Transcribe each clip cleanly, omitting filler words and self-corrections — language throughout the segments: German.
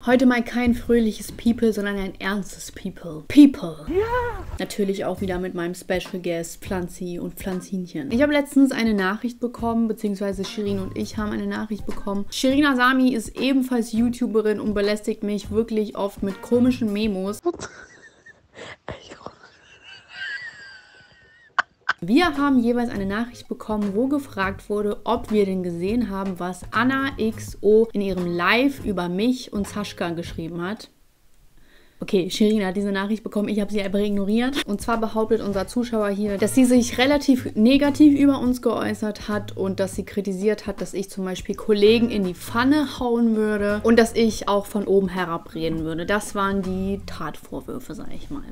Heute mal kein fröhliches People, sondern ein ernstes People. People. Ja. Natürlich auch wieder mit meinem Special Guest Pflanzi und Pflanzinchen. Ich habe letztens eine Nachricht bekommen, beziehungsweise Shirin und ich haben eine Nachricht bekommen. Shirin Azami ist ebenfalls YouTuberin und belästigt mich wirklich oft mit komischen Memos. Wir haben jeweils eine Nachricht bekommen, wo gefragt wurde, ob wir denn gesehen haben, was Anna XO in ihrem Live über mich und Sascha geschrieben hat. Okay, Shirin hat diese Nachricht bekommen, ich habe sie einfach ignoriert. Und zwar behauptet unser Zuschauer hier, dass sie sich relativ negativ über uns geäußert hat und dass sie kritisiert hat, dass ich zum Beispiel Kollegen in die Pfanne hauen würde und dass ich auch von oben herab reden würde. Das waren die Tatvorwürfe, sage ich mal.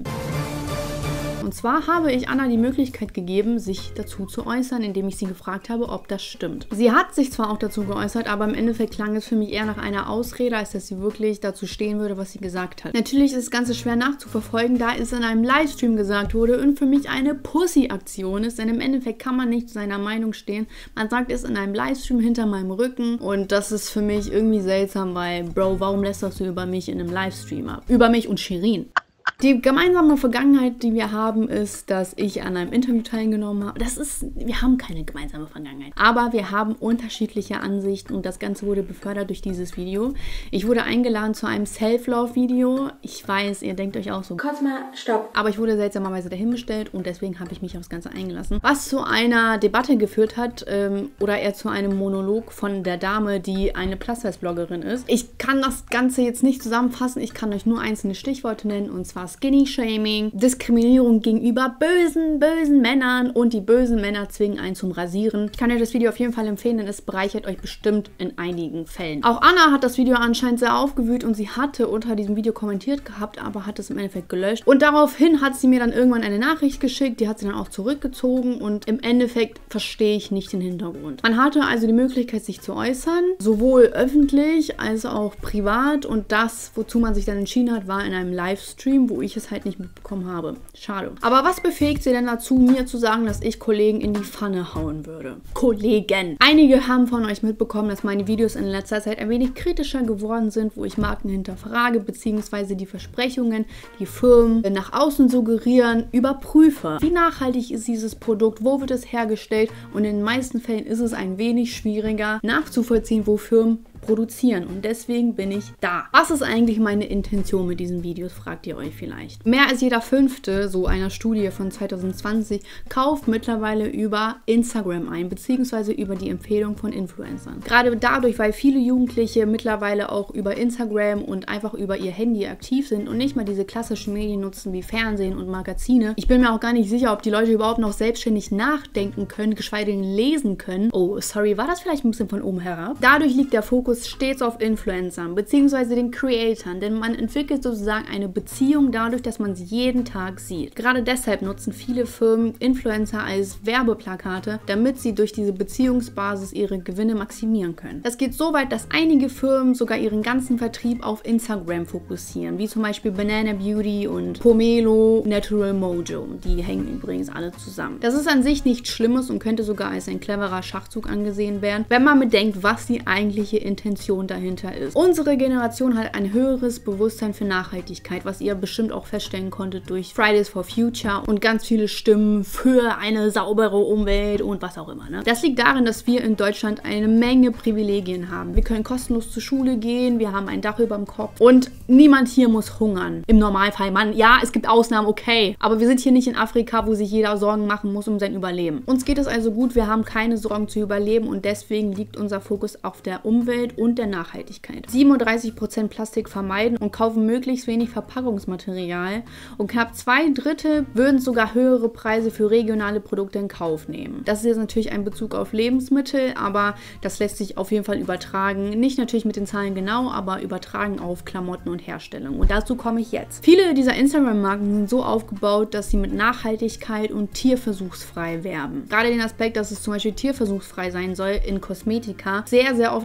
Und zwar habe ich Anna die Möglichkeit gegeben, sich dazu zu äußern, indem ich sie gefragt habe, ob das stimmt. Sie hat sich zwar auch dazu geäußert, aber im Endeffekt klang es für mich eher nach einer Ausrede, als dass sie wirklich dazu stehen würde, was sie gesagt hat. Natürlich ist das Ganze schwer nachzuverfolgen, da es in einem Livestream gesagt wurde und für mich eine Pussy-Aktion ist, denn im Endeffekt kann man nicht zu seiner Meinung stehen. Man sagt es in einem Livestream hinter meinem Rücken und das ist für mich irgendwie seltsam, weil, Bro, warum lästerst du über mich in einem Livestream ab? Über mich und Shirin. Die gemeinsame Vergangenheit, die wir haben, ist, dass ich an einem Interview teilgenommen habe. Wir haben keine gemeinsame Vergangenheit. Aber wir haben unterschiedliche Ansichten und das Ganze wurde befördert durch dieses Video. Ich wurde eingeladen zu einem Self-Love-Video. Ich weiß, ihr denkt euch auch so, kurz mal, stopp. Aber ich wurde seltsamerweise dahingestellt und deswegen habe ich mich aufs Ganze eingelassen. Was zu einer Debatte geführt hat, oder eher zu einem Monolog von der Dame, die eine Plus-Size-Bloggerin ist. Ich kann das Ganze jetzt nicht zusammenfassen. Ich kann euch nur einzelne Stichworte nennen und zwar Skinny-Shaming, Diskriminierung gegenüber bösen Männern und die bösen Männer zwingen einen zum Rasieren. Ich kann euch das Video auf jeden Fall empfehlen, denn es bereichert euch bestimmt in einigen Fällen. Auch Anna hat das Video anscheinend sehr aufgewühlt und sie hatte unter diesem Video kommentiert gehabt, aber hat es im Endeffekt gelöscht. Und daraufhin hat sie mir dann irgendwann eine Nachricht geschickt, die hat sie dann auch zurückgezogen und im Endeffekt verstehe ich nicht den Hintergrund. Man hatte also die Möglichkeit, sich zu äußern, sowohl öffentlich als auch privat und das, wozu man sich dann entschieden hat, war in einem Livestream, wo ich es halt nicht mitbekommen habe. Schade. Aber was befähigt sie denn dazu, mir zu sagen, dass ich Kollegen in die Pfanne hauen würde? Kollegen! Einige haben von euch mitbekommen, dass meine Videos in letzter Zeit ein wenig kritischer geworden sind, wo ich Marken hinterfrage, beziehungsweise die Versprechungen, die Firmen nach außen suggerieren, überprüfe. Wie nachhaltig ist dieses Produkt? Wo wird es hergestellt? Und in den meisten Fällen ist es ein wenig schwieriger nachzuvollziehen, wo Firmen produzieren und deswegen bin ich da. Was ist eigentlich meine Intention mit diesen Videos, fragt ihr euch vielleicht. Mehr als jeder Fünfte, so einer Studie von 2020, kauft mittlerweile über Instagram ein, beziehungsweise über die Empfehlung von Influencern. Gerade dadurch, weil viele Jugendliche mittlerweile auch über Instagram und einfach über ihr Handy aktiv sind und nicht mal diese klassischen Medien nutzen wie Fernsehen und Magazine. Ich bin mir auch gar nicht sicher, ob die Leute überhaupt noch selbstständig nachdenken können, geschweige denn lesen können. Oh, sorry, war das vielleicht ein bisschen von oben herab? Dadurch liegt der Fokus stets auf Influencern bzw. den Creatoren, denn man entwickelt sozusagen eine Beziehung dadurch, dass man sie jeden Tag sieht. Gerade deshalb nutzen viele Firmen Influencer als Werbeplakate, damit sie durch diese Beziehungsbasis ihre Gewinne maximieren können. Das geht so weit, dass einige Firmen sogar ihren ganzen Vertrieb auf Instagram fokussieren, wie zum Beispiel Banana Beauty und Pomelo Natural Mojo. Die hängen übrigens alle zusammen. Das ist an sich nichts Schlimmes und könnte sogar als ein cleverer Schachzug angesehen werden, wenn man bedenkt, was die eigentliche Intention dahinter ist. Unsere Generation hat ein höheres Bewusstsein für Nachhaltigkeit, was ihr bestimmt auch feststellen konntet durch Fridays for Future und ganz viele Stimmen für eine saubere Umwelt und was auch immer. Ne? Das liegt darin, dass wir in Deutschland eine Menge Privilegien haben. Wir können kostenlos zur Schule gehen, wir haben ein Dach über dem Kopf und niemand hier muss hungern. Im Normalfall, ja, es gibt Ausnahmen, okay, aber wir sind hier nicht in Afrika, wo sich jeder Sorgen machen muss um sein Überleben. Uns geht es also gut, wir haben keine Sorgen zu überleben und deswegen liegt unser Fokus auf der Umwelt und der Nachhaltigkeit. 37% Plastik vermeiden und kaufen möglichst wenig Verpackungsmaterial und knapp 2/3 würden sogar höhere Preise für regionale Produkte in Kauf nehmen. Das ist jetzt natürlich ein Bezug auf Lebensmittel, aber das lässt sich auf jeden Fall übertragen. Nicht natürlich mit den Zahlen genau, aber übertragen auf Klamotten und Herstellung. Und dazu komme ich jetzt. Viele dieser Instagram-Marken sind so aufgebaut, dass sie mit Nachhaltigkeit und tierversuchsfrei werben. Gerade den Aspekt, dass es zum Beispiel tierversuchsfrei sein soll in Kosmetika, sehr, sehr oft aufgeführt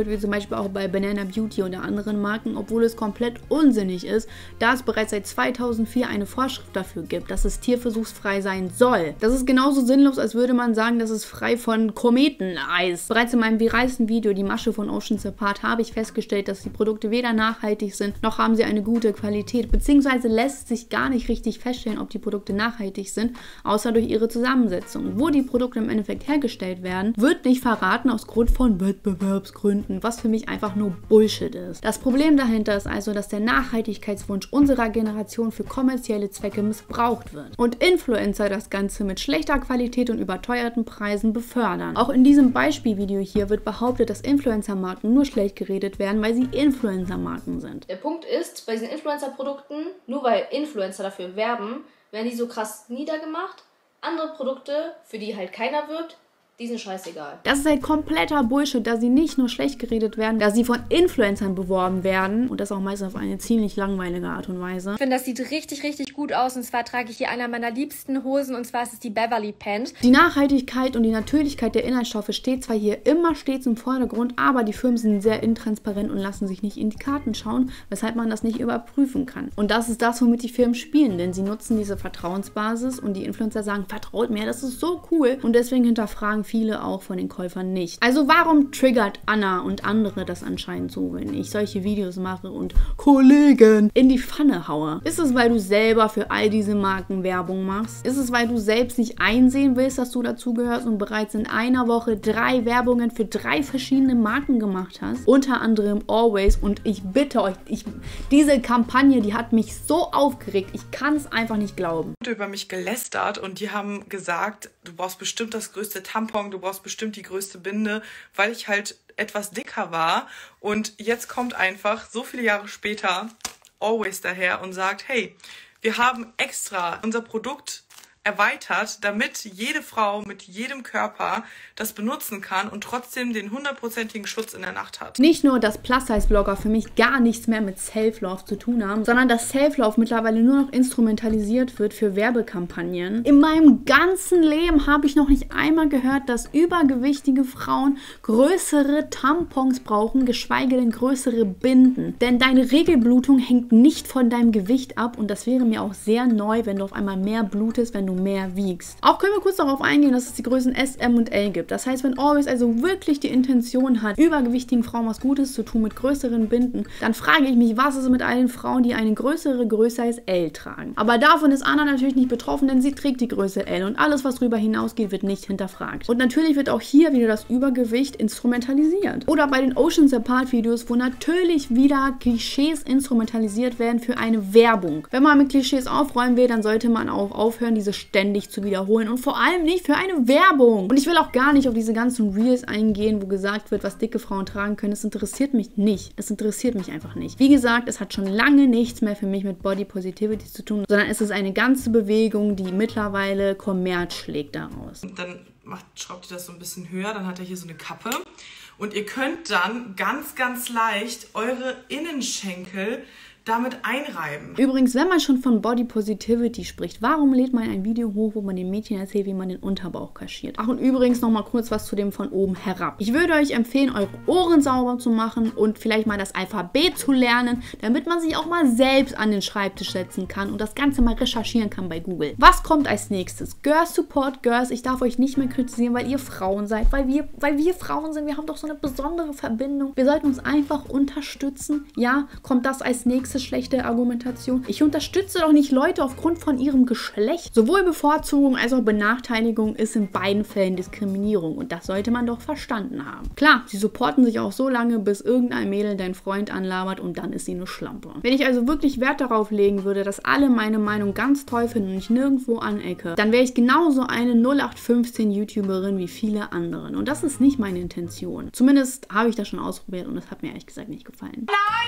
wird, wie zum Beispiel auch bei Banana Beauty oder anderen Marken, obwohl es komplett unsinnig ist, da es bereits seit 2004 eine Vorschrift dafür gibt, dass es tierversuchsfrei sein soll. Das ist genauso sinnlos, als würde man sagen, dass es frei von Kometeneis. Bereits in meinem viralsten Video, die Masche von Oceans Apart, habe ich festgestellt, dass die Produkte weder nachhaltig sind, noch haben sie eine gute Qualität, beziehungsweise lässt sich gar nicht richtig feststellen, ob die Produkte nachhaltig sind, außer durch ihre Zusammensetzung. Wo die Produkte im Endeffekt hergestellt werden, wird nicht verraten aus Grund von Wettbewerbsgründen, was für mich einfach nur Bullshit ist. Das Problem dahinter ist also, dass der Nachhaltigkeitswunsch unserer Generation für kommerzielle Zwecke missbraucht wird und Influencer das Ganze mit schlechter Qualität und überteuerten Preisen befördern. Auch in diesem Beispielvideo hier wird behauptet, dass Influencer-Marken nur schlecht geredet werden, weil sie Influencer-Marken sind. Der Punkt ist, bei diesen Influencer-Produkten, nur weil Influencer dafür werben, werden die so krass niedergemacht. Andere Produkte, für die halt keiner wirbt, die sind scheißegal. Das ist halt kompletter Bullshit, da sie nicht nur schlecht geredet werden, da sie von Influencern beworben werden und das auch meistens auf eine ziemlich langweilige Art und Weise. Ich finde, das sieht richtig, richtig gut aus und zwar trage ich hier einer meiner liebsten Hosen und zwar ist es die Beverly Pant. Die Nachhaltigkeit und die Natürlichkeit der Inhaltsstoffe steht zwar hier immer stets im Vordergrund, aber die Firmen sind sehr intransparent und lassen sich nicht in die Karten schauen, weshalb man das nicht überprüfen kann. Und das ist das, womit die Firmen spielen, denn sie nutzen diese Vertrauensbasis und die Influencer sagen, vertraut mir, das ist so cool und deswegen hinterfragen viele auch von den Käufern nicht. Also warum triggert Anna und andere das anscheinend so, wenn ich solche Videos mache und Kollegen in die Pfanne haue? Ist es, weil du selber für all diese Marken Werbung machst? Ist es, weil du selbst nicht einsehen willst, dass du dazugehörst und bereits in einer Woche 3 Werbungen für 3 verschiedene Marken gemacht hast? Unter anderem Always und ich bitte euch, diese Kampagne, die hat mich so aufgeregt, ich kann es einfach nicht glauben. Über mich gelästert und die haben gesagt, du brauchst bestimmt das größte Tampon, du brauchst bestimmt die größte Binde, weil ich halt etwas dicker war. Und jetzt kommt einfach so viele Jahre später Always daher und sagt, hey, wir haben extra unser Produkt erweitert, damit jede Frau mit jedem Körper das benutzen kann und trotzdem den 100%igen Schutz in der Nacht hat. Nicht nur, dass Plus-Size-Blogger für mich gar nichts mehr mit Self-Love zu tun haben, sondern dass Self-Love mittlerweile nur noch instrumentalisiert wird für Werbekampagnen. In meinem ganzen Leben habe ich noch nicht einmal gehört, dass übergewichtige Frauen größere Tampons brauchen, geschweige denn größere Binden. Denn deine Regelblutung hängt nicht von deinem Gewicht ab und das wäre mir auch sehr neu, wenn du auf einmal mehr blutest, wenn du mehr wiegst. Auch können wir kurz darauf eingehen, dass es die Größen S, M und L gibt. Das heißt, wenn Always also wirklich die Intention hat, übergewichtigen Frauen was Gutes zu tun mit größeren Binden, dann frage ich mich, was ist mit allen Frauen, die eine größere Größe als L tragen? Aber davon ist Anna natürlich nicht betroffen, denn sie trägt die Größe L und alles, was darüber hinausgeht, wird nicht hinterfragt. Und natürlich wird auch hier wieder das Übergewicht instrumentalisiert. Oder bei den Oceans Apart Videos, wo natürlich wieder Klischees instrumentalisiert werden für eine Werbung. Wenn man mit Klischees aufräumen will, dann sollte man auch aufhören, diese ständig zu wiederholen und vor allem nicht für eine Werbung. Und ich will auch gar nicht auf diese ganzen Reels eingehen, wo gesagt wird, was dicke Frauen tragen können. Es interessiert mich nicht. Es interessiert mich einfach nicht. Wie gesagt, es hat schon lange nichts mehr für mich mit Body Positivity zu tun, sondern es ist eine ganze Bewegung, die mittlerweile Kommerz schlägt daraus. Und dann schraubt ihr das so ein bisschen höher, dann hat er hier so eine Kappe und ihr könnt dann ganz, ganz leicht eure Innenschenkel damit einreiben. Übrigens, wenn man schon von Body Positivity spricht, warum lädt man ein Video hoch, wo man den Mädchen erzählt, wie man den Unterbauch kaschiert? Ach, und übrigens noch mal kurz was zu dem von oben herab. Ich würde euch empfehlen, eure Ohren sauber zu machen und vielleicht mal das Alphabet zu lernen, damit man sich auch mal selbst an den Schreibtisch setzen kann und das Ganze mal recherchieren kann bei Google. Was kommt als nächstes? Girls support Girls. Ich darf euch nicht mehr kritisieren, weil ihr Frauen seid, weil wir Frauen sind. Wir haben doch so eine besondere Verbindung. Wir sollten uns einfach unterstützen. Ja, kommt das als nächstes? Schlechte Argumentation. Ich unterstütze doch nicht Leute aufgrund von ihrem Geschlecht. Sowohl Bevorzugung als auch Benachteiligung ist in beiden Fällen Diskriminierung und das sollte man doch verstanden haben. Klar, sie supporten sich auch so lange, bis irgendein Mädel deinen Freund anlabert und dann ist sie eine Schlampe. Wenn ich also wirklich Wert darauf legen würde, dass alle meine Meinung ganz toll finden und ich nirgendwo anecke, dann wäre ich genauso eine 0815 YouTuberin wie viele anderen und das ist nicht meine Intention. Zumindest habe ich das schon ausprobiert und das hat mir ehrlich gesagt nicht gefallen.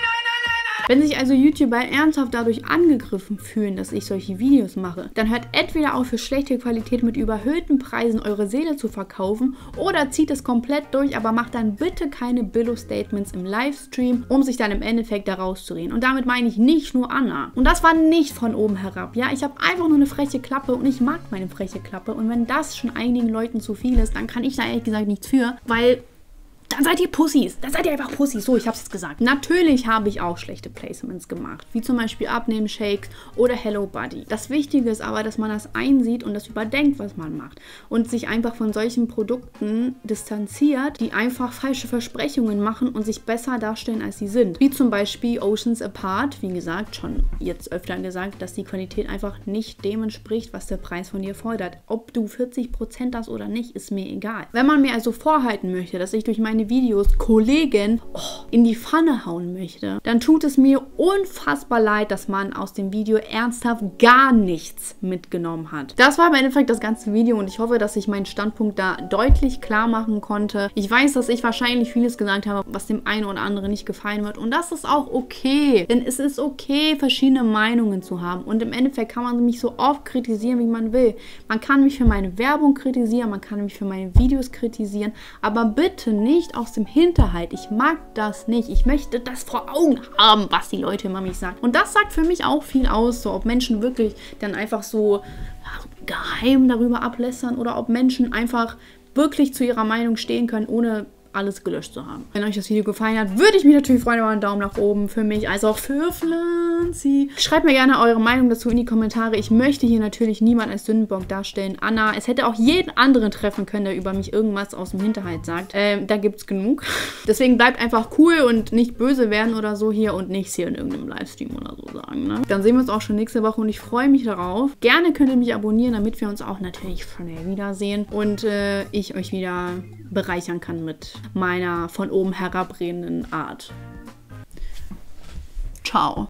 Wenn sich also YouTuber ernsthaft dadurch angegriffen fühlen, dass ich solche Videos mache, dann hört entweder auf, für schlechte Qualität mit überhöhten Preisen eure Seele zu verkaufen oder zieht es komplett durch, aber macht dann bitte keine Billo-Statements im Livestream, um sich dann im Endeffekt da rauszureden. Und damit meine ich nicht nur Anna. Und das war nicht von oben herab, ja? Ich habe einfach nur eine freche Klappe und ich mag meine freche Klappe. Und wenn das schon einigen Leuten zu viel ist, dann kann ich da ehrlich gesagt nichts für, weil dann seid ihr Pussys. Dann seid ihr einfach Pussys. So, ich hab's jetzt gesagt. Natürlich habe ich auch schlechte Placements gemacht, wie zum Beispiel Abnehmen-Shakes oder Hello Buddy. Das Wichtige ist aber, dass man das einsieht und das überdenkt, was man macht und sich einfach von solchen Produkten distanziert, die einfach falsche Versprechungen machen und sich besser darstellen, als sie sind. Wie zum Beispiel Oceans Apart, wie gesagt, schon jetzt öfter gesagt, dass die Qualität einfach nicht dem entspricht, was der Preis von dir fordert. Ob du 40% hast oder nicht, ist mir egal. Wenn man mir also vorhalten möchte, dass ich durch meine Videos Kollegen in die Pfanne hauen möchte, dann tut es mir unfassbar leid, dass man aus dem Video ernsthaft gar nichts mitgenommen hat. Das war im Endeffekt das ganze Video und ich hoffe, dass ich meinen Standpunkt da deutlich klar machen konnte. Ich weiß, dass ich wahrscheinlich vieles gesagt habe, was dem einen oder anderen nicht gefallen wird und das ist auch okay, denn es ist okay, verschiedene Meinungen zu haben und im Endeffekt kann man mich so oft kritisieren, wie man will. Man kann mich für meine Werbung kritisieren, man kann mich für meine Videos kritisieren, aber bitte nicht aus dem Hinterhalt. Ich mag das nicht. Ich möchte das vor Augen haben, was die Leute immer mich sagen. Und das sagt für mich auch viel aus, so ob Menschen wirklich dann einfach so geheim darüber ablästern oder ob Menschen einfach wirklich zu ihrer Meinung stehen können, ohne alles gelöscht zu haben. Wenn euch das Video gefallen hat, würde ich mich natürlich freuen über einen Daumen nach oben für mich, als auch für Pflanzi. Schreibt mir gerne eure Meinung dazu in die Kommentare. Ich möchte hier natürlich niemanden als Sündenbock darstellen. Anna, es hätte auch jeden anderen treffen können, der über mich irgendwas aus dem Hinterhalt sagt. Da gibt's genug. Deswegen bleibt einfach cool und nicht böse werden oder so hier und nichts hier in irgendeinem Livestream oder so sagen. Ne? Dann sehen wir uns auch schon nächste Woche und ich freue mich darauf. Gerne könnt ihr mich abonnieren, damit wir uns auch natürlich schnell wiedersehen und ich euch wieder bereichern kann mit meiner von oben herabredenden Art. Ciao.